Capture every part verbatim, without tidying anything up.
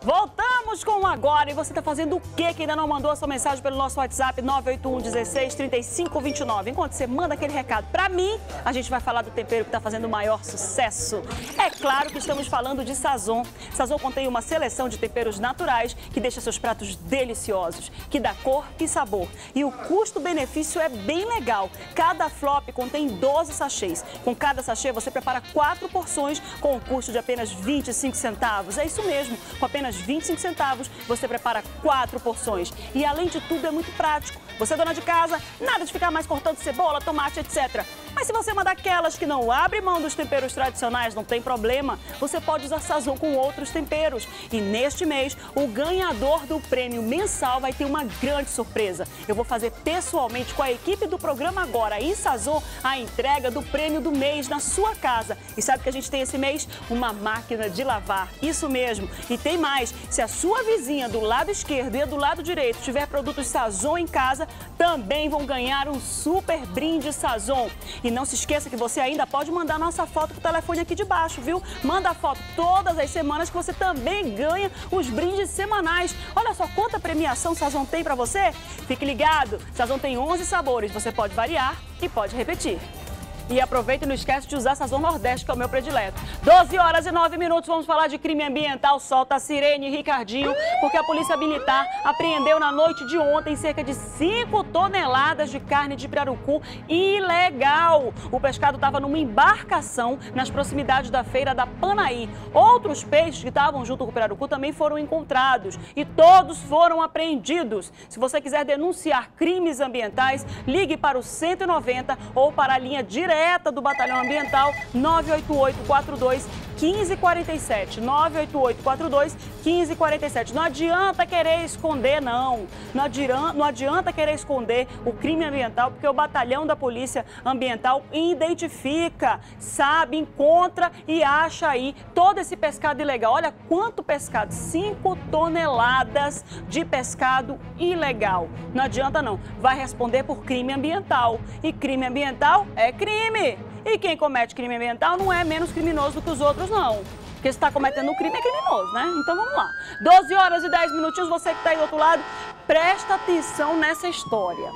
Voltamos com o Agora. E você está fazendo o quê que ainda não mandou a sua mensagem pelo nosso WhatsApp nove oito um, dezesseis, trinta e cinco, vinte e nove? Enquanto você manda aquele recado para mim, a gente vai falar do tempero que está fazendo o maior sucesso. É claro que estamos falando de Sazon. Sazon contém uma seleção de temperos naturais que deixa seus pratos deliciosos, que dá cor e sabor. E o custo-benefício é bem legal. Cada flop contém doze sachês. Com cada sachê você prepara quatro porções com um custo de apenas vinte e cinco centavos. É isso mesmo, com apenas vinte e cinco centavos você prepara quatro porções. E além de tudo é muito prático. Você, dona de casa, nada de ficar mais cortando cebola, tomate, etcétera. Mas se você é uma daquelas que não abre mão dos temperos tradicionais, não tem problema. Você pode usar Sazon com outros temperos. E neste mês, o ganhador do prêmio mensal vai ter uma grande surpresa. Eu vou fazer pessoalmente com a equipe do programa Agora e Sazon a entrega do prêmio do mês na sua casa. E sabe o que a gente tem esse mês? Uma máquina de lavar. Isso mesmo. E tem mais. Se a sua vizinha do lado esquerdo e a do lado direito tiver produtos Sazon em casa, também vão ganhar um super brinde Sazon. E não se esqueça que você ainda pode mandar nossa foto pro telefone aqui de baixo, viu? Manda a foto todas as semanas que você também ganha os brindes semanais. Olha só quanta premiação Sazon tem pra você. Fique ligado, Sazon tem onze sabores, você pode variar e pode repetir. E aproveita e não esquece de usar Sazon Nordeste, que é o meu predileto. doze horas e nove minutos, vamos falar de crime ambiental. Solta a sirene, Ricardinho, porque a Polícia Militar apreendeu na noite de ontem cerca de cinco toneladas de carne de pirarucu ilegal. O pescado estava numa embarcação nas proximidades da feira da Panaí. Outros peixes que estavam junto com o pirarucu também foram encontrados e todos foram apreendidos. Se você quiser denunciar crimes ambientais, ligue para o cento e noventa ou para a linha direta do Batalhão Ambiental nove oito oito, quatro dois, um cinco quatro sete, nove oito oito, quatro dois, um cinco quatro sete. Não adianta querer esconder, não. Não adianta, não adianta querer esconder o crime ambiental, porque o Batalhão da Polícia Ambiental identifica, sabe, encontra e acha aí todo esse pescado ilegal. Olha quanto pescado, cinco toneladas de pescado ilegal. Não adianta não, vai responder por crime ambiental. E crime ambiental é crime. E quem comete crime ambiental não é menos criminoso do que os outros, não. Porque se está cometendo um crime é criminoso, né? Então vamos lá. doze horas e dez minutinhos, você que está aí do outro lado, presta atenção nessa história.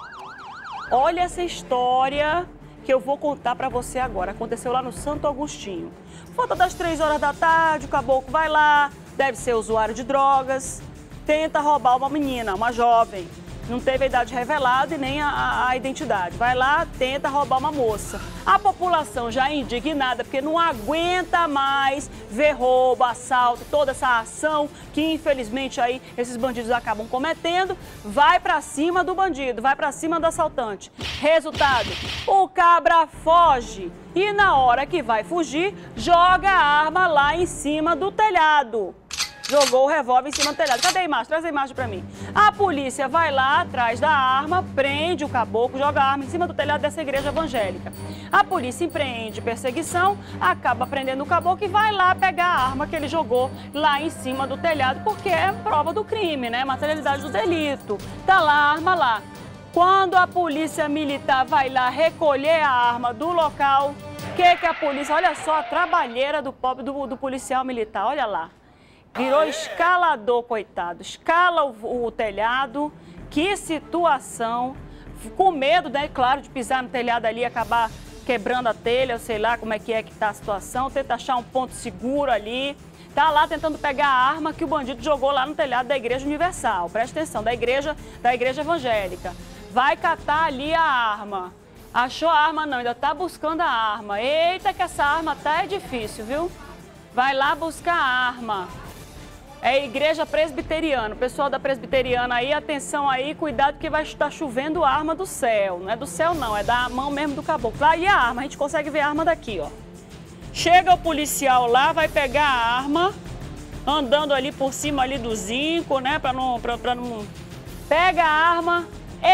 Olha essa história que eu vou contar para você agora. Aconteceu lá no Santo Agostinho. Volta das três horas da tarde, o caboclo vai lá, deve ser usuário de drogas, tenta roubar uma menina, uma jovem. Não teve a idade revelada e nem a, a, a identidade. Vai lá, tenta roubar uma moça. A população já indignada, porque não aguenta mais ver roubo, assalto, toda essa ação que infelizmente aí esses bandidos acabam cometendo, vai pra cima do bandido, vai pra cima do assaltante. Resultado, o cabra foge e na hora que vai fugir, joga a arma lá em cima do telhado. Jogou o revólver em cima do telhado. Cadê a imagem? Traz a imagem pra mim. A polícia vai lá atrás da arma, prende o caboclo, joga a arma em cima do telhado dessa igreja evangélica. A polícia empreende perseguição, acaba prendendo o caboclo e vai lá pegar a arma que ele jogou lá em cima do telhado, porque é prova do crime, né? Materialidade do delito. Tá lá a arma lá. Quando a polícia militar vai lá recolher a arma do local, o que que a polícia... Olha só a trabalheira do pobre do, do policial militar, olha lá. Virou escalador, coitado. Escala o, o telhado. Que situação. Com medo, né, claro, de pisar no telhado ali e acabar quebrando a telha, eu sei lá como é que é que tá a situação. Tenta achar um ponto seguro ali. Tá lá tentando pegar a arma que o bandido jogou lá no telhado da Igreja Universal. Presta atenção, da igreja, da igreja evangélica. Vai catar ali a arma. Achou a arma não, ainda tá buscando a arma. Eita que essa arma tá é difícil, viu? Vai lá buscar a arma. É a igreja presbiteriana, o pessoal da presbiteriana aí, atenção aí, cuidado que vai estar chovendo arma do céu. Não é do céu não, é da mão mesmo do caboclo. Lá e a arma, a gente consegue ver a arma daqui, ó. Chega o policial lá, vai pegar a arma, andando ali por cima ali do zinco, né, pra não, pra, pra não... Pega a arma,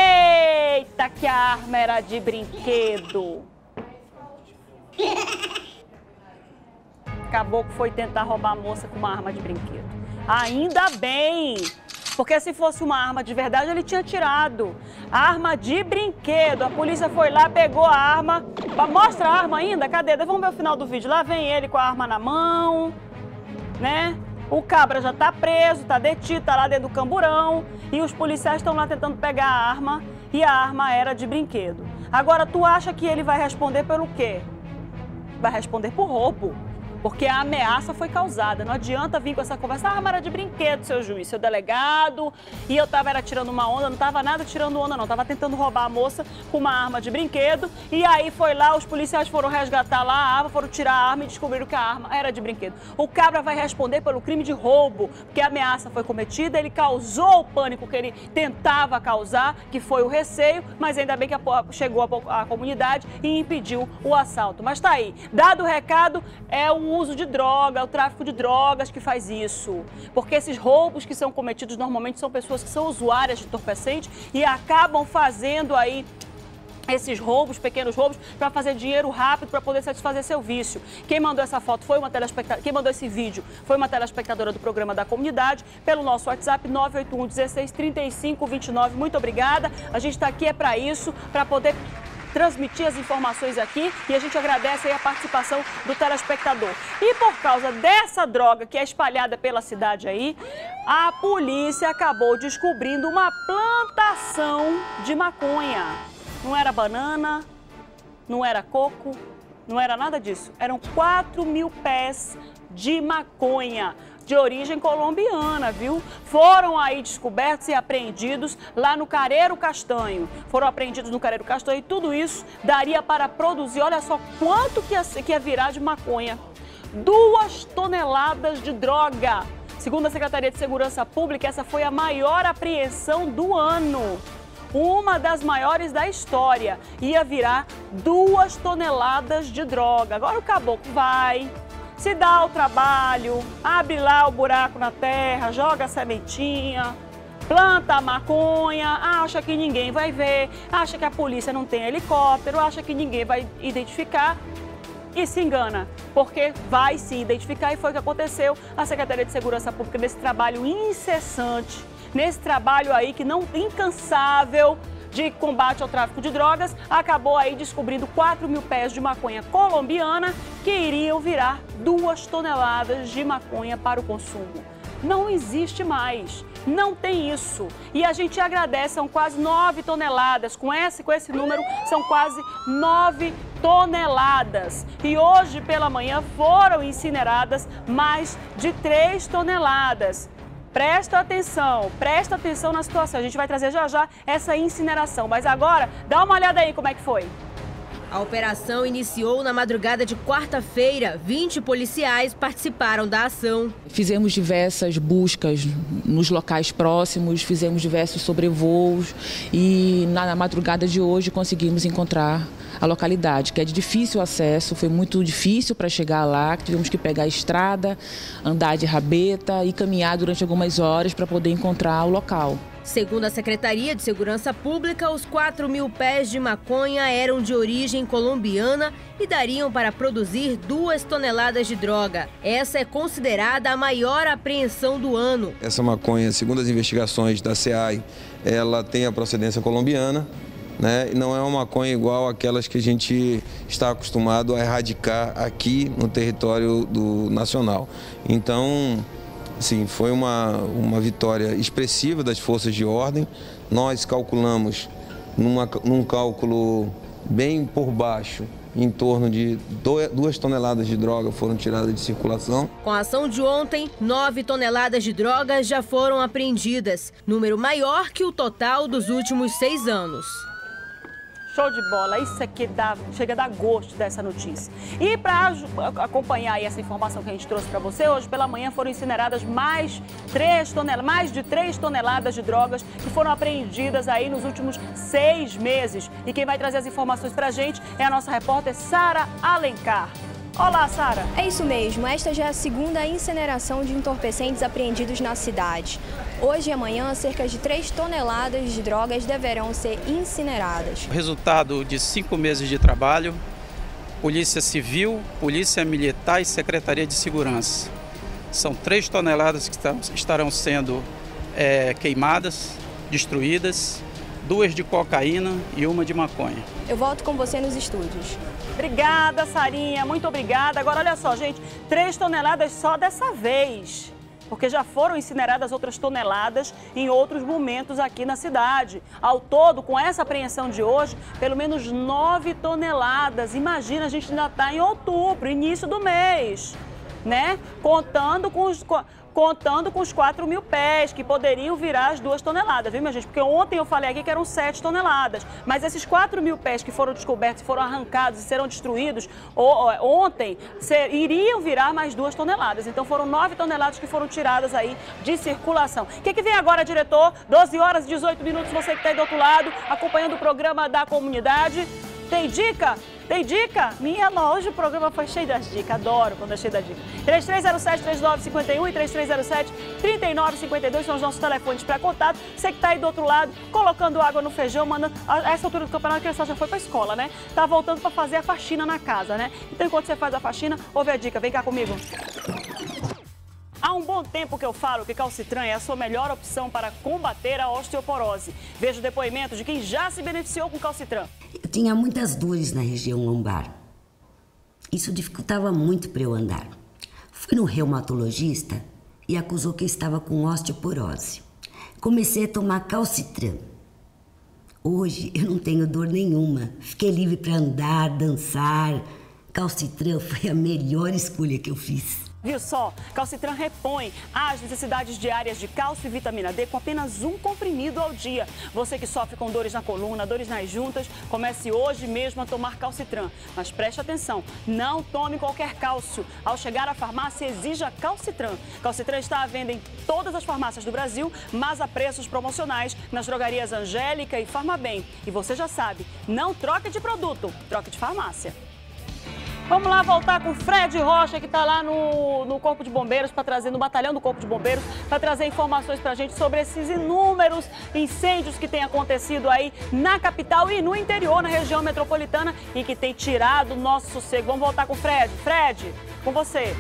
eita que a arma era de brinquedo. O caboclo foi tentar roubar a moça com uma arma de brinquedo. Ainda bem, porque se fosse uma arma de verdade, ele tinha tirado. Arma de brinquedo. A polícia foi lá, pegou a arma. Mostra a arma ainda? Cadê? Vamos ver o final do vídeo. Lá vem ele com a arma na mão, né? O cabra já está preso, está detido, está lá dentro do camburão e os policiais estão lá tentando pegar a arma e a arma era de brinquedo. Agora, tu acha que ele vai responder pelo quê? Vai responder por roubo, porque a ameaça foi causada. Não adianta vir com essa conversa, ah, arma era de brinquedo, seu juiz, seu delegado, e eu tava era tirando uma onda, não tava nada tirando onda não, tava tentando roubar a moça com uma arma de brinquedo, e aí foi lá, os policiais foram resgatar lá a arma, foram tirar a arma e descobriram que a arma era de brinquedo. O cabra vai responder pelo crime de roubo, porque a ameaça foi cometida, ele causou o pânico que ele tentava causar, que foi o receio, mas ainda bem que chegou a, a comunidade e impediu o assalto. Mas tá aí, dado o recado, é o uso de droga, o tráfico de drogas que faz isso. Porque esses roubos que são cometidos normalmente são pessoas que são usuárias de entorpecentes e acabam fazendo aí esses roubos, pequenos roubos, para fazer dinheiro rápido, para poder satisfazer seu vício. Quem mandou essa foto foi uma telespectadora, quem mandou esse vídeo foi uma telespectadora do programa da comunidade, pelo nosso WhatsApp nove oito um, dezesseis, trinta e cinco, vinte e nove. Muito obrigada. A gente está aqui é para isso, para poder transmitir as informações aqui e a gente agradece aí a participação do telespectador. E por causa dessa droga que é espalhada pela cidade aí, a polícia acabou descobrindo uma plantação de maconha. Não era banana, não era coco, não era nada disso. Eram quatro mil pés de maconha de origem colombiana, viu? Foram aí descobertos e apreendidos lá no Careiro Castanho. Foram apreendidos no Careiro Castanho e tudo isso daria para produzir, olha só quanto que ia, que ia virar de maconha. Duas toneladas de droga. Segundo a Secretaria de Segurança Pública, essa foi a maior apreensão do ano. Uma das maiores da história. Ia virar duas toneladas de droga. Agora o caboclo vai, se dá o trabalho, abre lá o buraco na terra, joga a sementinha, planta a maconha, acha que ninguém vai ver, acha que a polícia não tem helicóptero, acha que ninguém vai identificar e se engana, porque vai se identificar e foi o que aconteceu. A Secretaria de Segurança Pública, nesse trabalho incessante, nesse trabalho aí que não incansável de combate ao tráfico de drogas, acabou aí descobrindo quatro mil pés de maconha colombiana que iriam virar duas toneladas de maconha para o consumo. Não existe mais, não tem isso. E a gente agradece, são quase nove toneladas, com esse, com esse número são quase nove toneladas. E hoje pela manhã foram incineradas mais de três toneladas. Presta atenção, presta atenção na situação. A gente vai trazer já já essa incineração. Mas agora, dá uma olhada aí como é que foi. A operação iniciou na madrugada de quarta-feira. vinte policiais participaram da ação. Fizemos diversas buscas nos locais próximos, fizemos diversos sobrevoos e na madrugada de hoje conseguimos encontrar a localidade, que é de difícil acesso, foi muito difícil para chegar lá, tivemos que pegar a estrada, andar de rabeta e caminhar durante algumas horas para poder encontrar o local. Segundo a Secretaria de Segurança Pública, os quatro mil pés de maconha eram de origem colombiana e dariam para produzir duas toneladas de droga. Essa é considerada a maior apreensão do ano. Essa maconha, segundo as investigações da C A I, ela tem a procedência colombiana, né? E não é uma maconha igual àquelas que a gente está acostumado a erradicar aqui no território do nacional. Então, sim, foi uma, uma vitória expressiva das forças de ordem. Nós calculamos, numa, num cálculo bem por baixo, em torno de duas toneladas de droga foram tiradas de circulação. Com a ação de ontem, nove toneladas de drogas já foram apreendidas, número maior que o total dos últimos seis anos. Show de bola, isso aqui dá, chega a dar gosto dessa notícia. E para acompanhar aí essa informação que a gente trouxe para você, hoje pela manhã foram incineradas mais, três toneladas, mais de três toneladas de drogas que foram apreendidas aí nos últimos seis meses. E quem vai trazer as informações para a gente é a nossa repórter Sara Alencar. Olá, Sara. É isso mesmo, esta já é a segunda incineração de entorpecentes apreendidos na cidade. Hoje e amanhã, cerca de três toneladas de drogas deverão ser incineradas. Resultado de cinco meses de trabalho, Polícia Civil, Polícia Militar e Secretaria de Segurança. São três toneladas que estarão sendo é, queimadas, destruídas, duas de cocaína e uma de maconha. Eu volto com você nos estúdios. Obrigada, Sarinha, muito obrigada. Agora, olha só, gente, três toneladas só dessa vez. porque já foram incineradas outras toneladas em outros momentos aqui na cidade. Ao todo, com essa apreensão de hoje, pelo menos nove toneladas. Imagina, a gente ainda está em outubro, início do mês, né? Contando com os... contando com os quatro mil pés, que poderiam virar as duas toneladas, viu, minha gente? Porque ontem eu falei aqui que eram sete toneladas, mas esses quatro mil pés que foram descobertos, foram arrancados e serão destruídos ontem, ser, iriam virar mais duas toneladas. Então foram nove toneladas que foram tiradas aí de circulação. O que, que vem agora, diretor? doze horas e dezoito minutos, você que está aí do outro lado, acompanhando o programa da comunidade. Tem dica? Tem dica? Minha não, hoje o programa foi cheio das dicas, adoro quando é cheio das dicas. três três zero sete, três nove cinco um e três três zero sete, três nove cinco dois são os nossos telefones para contato. Você que está aí do outro lado, colocando água no feijão, mandando... A essa altura do campeonato, a criança já foi para a escola, né? Tá voltando para fazer a faxina na casa, né? Então, enquanto você faz a faxina, ouve a dica, vem cá comigo. Há um bom tempo que eu falo que Calcitran é a sua melhor opção para combater a osteoporose. Veja o depoimento de quem já se beneficiou com Calcitran. Eu tinha muitas dores na região lombar. Isso dificultava muito para eu andar. Fui no reumatologista e acusou que eu estava com osteoporose. Comecei a tomar Calcitran. Hoje eu não tenho dor nenhuma. Fiquei livre para andar, dançar. Calcitran foi a melhor escolha que eu fiz. Viu só? Calcitran repõe as necessidades diárias de cálcio e vitamina D com apenas um comprimido ao dia. Você que sofre com dores na coluna, dores nas juntas, comece hoje mesmo a tomar Calcitran. Mas preste atenção, não tome qualquer cálcio. Ao chegar à farmácia, exija Calcitran. Calcitran está à venda em todas as farmácias do Brasil, mas a preços promocionais nas drogarias Angélica e Farmabem. E você já sabe, não troque de produto, troque de farmácia. Vamos lá voltar com o Fred Rocha, que está lá no, no Corpo de Bombeiros, para trazer, no batalhão do Corpo de Bombeiros, para trazer informações para a gente sobre esses inúmeros incêndios que têm acontecido aí na capital e no interior, na região metropolitana, e que tem tirado o nosso sossego. Vamos voltar com o Fred. Fred, com você.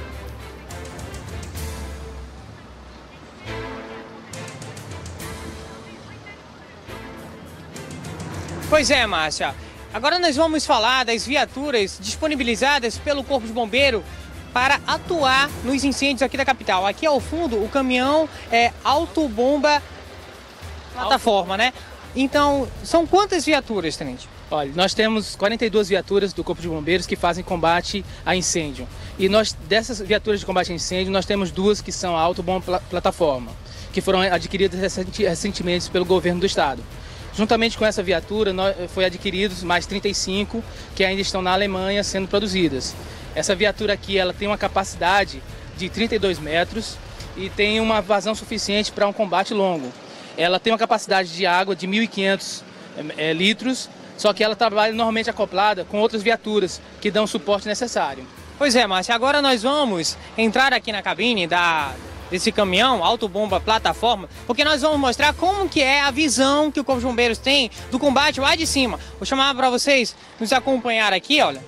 Pois é, Márcia. Agora nós vamos falar das viaturas disponibilizadas pelo Corpo de Bombeiro para atuar nos incêndios aqui da capital. Aqui ao fundo o caminhão é autobomba plataforma, né? Então, são quantas viaturas, tenente? Olha, nós temos quarenta e duas viaturas do Corpo de Bombeiros que fazem combate a incêndio. E nós, dessas viaturas de combate a incêndio, nós temos duas que são a autobomba plataforma, que foram adquiridas recentemente pelo governo do estado. Juntamente com essa viatura, foi adquiridos mais trinta e cinco que ainda estão na Alemanha sendo produzidas. Essa viatura aqui ela tem uma capacidade de trinta e dois metros e tem uma vazão suficiente para um combate longo. Ela tem uma capacidade de água de mil e quinhentos é, litros, só que ela trabalha normalmente acoplada com outras viaturas que dão o suporte necessário. Pois é, Márcia, agora nós vamos entrar aqui na cabine da... desse caminhão, autobomba plataforma, porque nós vamos mostrar como que é a visão que o Corpo de Bombeiros tem do combate lá de cima. Vou chamar para vocês nos acompanhar aqui, olha.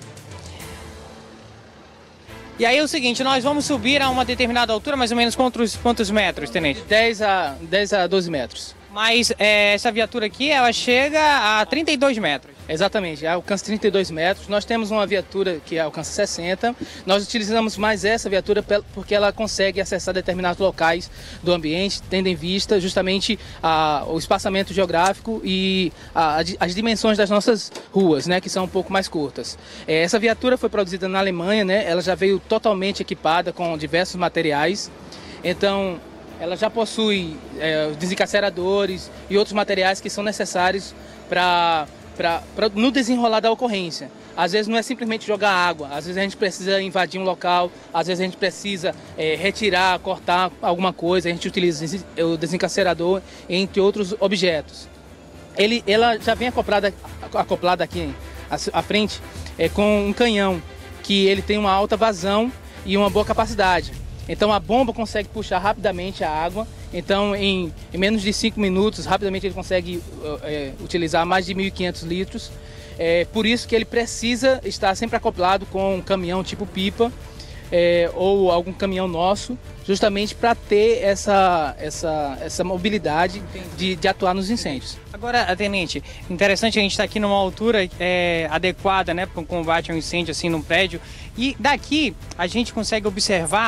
E aí é o seguinte, nós vamos subir a uma determinada altura, mais ou menos quantos, quantos metros, tenente? dez a doze metros. Mas é, essa viatura aqui, ela chega a trinta e dois metros. Exatamente, alcança trinta e dois metros. Nós temos uma viatura que alcança sessenta. Nós utilizamos mais essa viatura porque ela consegue acessar determinados locais do ambiente, tendo em vista justamente a, o espaçamento geográfico e a, as dimensões das nossas ruas, né, que são um pouco mais curtas. É, essa viatura foi produzida na Alemanha, né, ela já veio totalmente equipada com diversos materiais. Então, ela já possui é, desencarceradores e outros materiais que são necessários para no desenrolar da ocorrência. Às vezes não é simplesmente jogar água, às vezes a gente precisa invadir um local, às vezes a gente precisa é, retirar, cortar alguma coisa, a gente utiliza o desencarcerador, entre outros objetos. Ele, ela já vem acoplada, acoplada aqui à frente é, com um canhão, que ele tem uma alta vazão e uma boa capacidade. Então a bomba consegue puxar rapidamente a água, então em, em menos de cinco minutos, rapidamente ele consegue é, utilizar mais de mil e quinhentos litros. É, por isso que ele precisa estar sempre acoplado com um caminhão tipo pipa é, ou algum caminhão nosso, justamente para ter essa, essa, essa mobilidade de, de atuar nos incêndios. Agora, tenente, interessante, a gente está aqui numa altura é, adequada, né, para o combate ao incêndio assim, num prédio, e daqui a gente consegue observar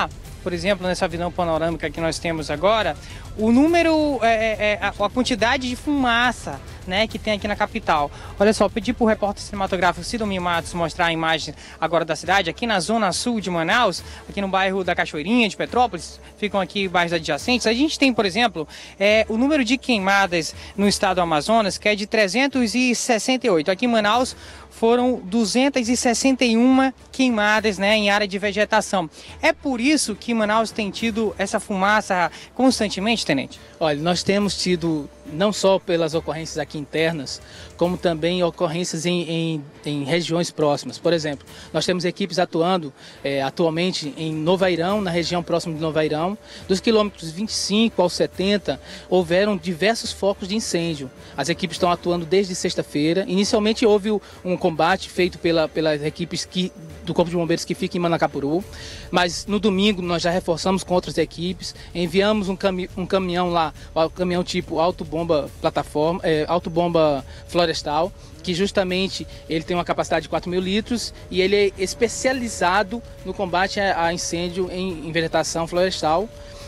por exemplo, nessa visão panorâmica que nós temos agora, o número, é, é, a, a quantidade de fumaça, né, que tem aqui na capital. Olha só, pedi para o repórter cinematográfico Sidomir Matos mostrar a imagem agora da cidade, aqui na zona sul de Manaus, aqui no bairro da Cachoeirinha, de Petrópolis, ficam aqui bairros adjacentes. A gente tem, por exemplo, é, o número de queimadas no estado do Amazonas, que é de trezentos e sessenta e oito. Aqui em Manaus foram duzentas e sessenta e uma queimadas, né, em área de vegetação. É por isso que Manaus tem tido essa fumaça constantemente, tenente? Olha, nós temos tido, não só pelas ocorrências aqui internas, como também ocorrências em, em, em regiões próximas. Por exemplo, nós temos equipes atuando é, atualmente em Novairão, na região próxima de Novairão. Dos quilômetros vinte e cinco ao setenta, houveram diversos focos de incêndio. As equipes estão atuando desde sexta-feira. Inicialmente houve um combate feito pela, pelas equipes que, do Corpo de Bombeiros que fica em Manacapuru, mas no domingo nós já reforçamos com outras equipes, enviamos um, cami um caminhão lá, um caminhão tipo autobomba plataforma, é, autobomba florestal, que justamente ele tem uma capacidade de quatro mil litros e ele é especializado no combate a, a incêndio em, em vegetação florestal.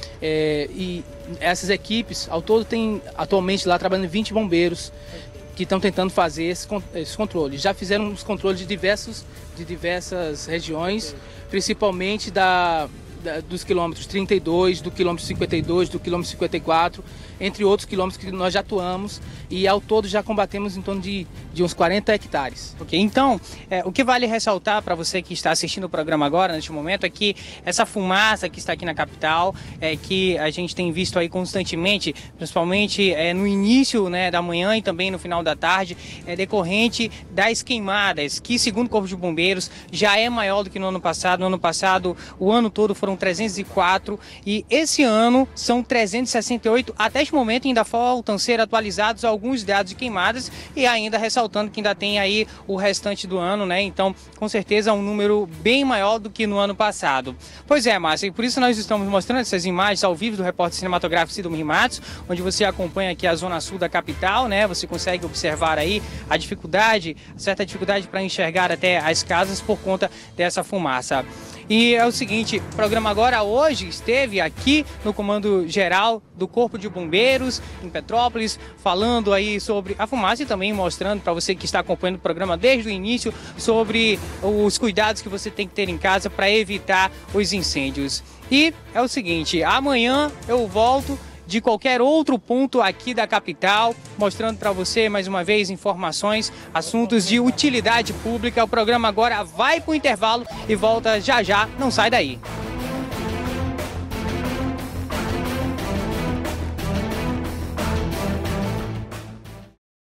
É, e essas equipes, ao todo, tem atualmente lá trabalhando vinte bombeiros que estão tentando fazer esse, esse controle. Já fizeram os controles de, diversos, de diversas regiões, principalmente da, da, dos quilômetros trinta e dois, do quilômetro cinquenta e dois, do quilômetro cinquenta e quatro, entre outros quilômetros que nós já atuamos, e ao todo já combatemos em torno de, de uns quarenta hectares. Ok, então, é, o que vale ressaltar para você que está assistindo o programa agora, neste momento, é que essa fumaça que está aqui na capital, é, que a gente tem visto aí constantemente, principalmente é, no início, né, da manhã e também no final da tarde, é decorrente das queimadas, que segundo o Corpo de Bombeiros já é maior do que no ano passado. No ano passado, o ano todo foram trezentos e quatro e esse ano são trezentos e sessenta e oito. Até este momento ainda faltam ser atualizados alguns dados de queimadas e ainda ressaltando que ainda tem aí o restante do ano, né? Então, com certeza, um número bem maior do que no ano passado. Pois é, Márcia, e por isso nós estamos mostrando essas imagens ao vivo do repórter cinematográfico Sidomir Matos, onde você acompanha aqui a zona sul da capital, né? Você consegue observar aí a dificuldade, certa dificuldade para enxergar até as casas por conta dessa fumaça. E é o seguinte, o programa agora hoje esteve aqui no Comando Geral do Corpo de Bombeiros em Petrópolis, falando aí sobre a fumaça e também mostrando para você que está acompanhando o programa desde o início sobre os cuidados que você tem que ter em casa para evitar os incêndios. E é o seguinte, amanhã eu volto de qualquer outro ponto aqui da capital, mostrando para você mais uma vez informações, assuntos de utilidade pública. O programa agora vai para o intervalo e volta já já, não sai daí.